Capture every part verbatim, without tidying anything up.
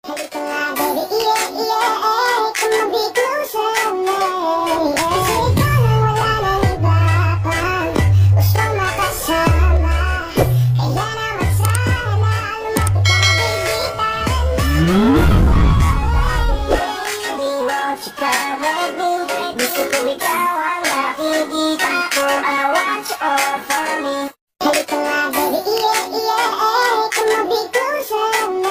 Halika nga baby, yeah, yeah, come on, be closer to me. Kasi ikaw nang wala nang iba pang gustong makasama. Kaya naman sana lumapit ka na baby, tayo na. Baby, won't you come with me? Gusto ko ikaw ang nakikita ko. I want you all for me. Halika nga baby, yeah, yeah, come on, be closer to me.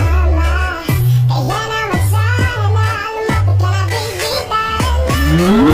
Mm-hmm.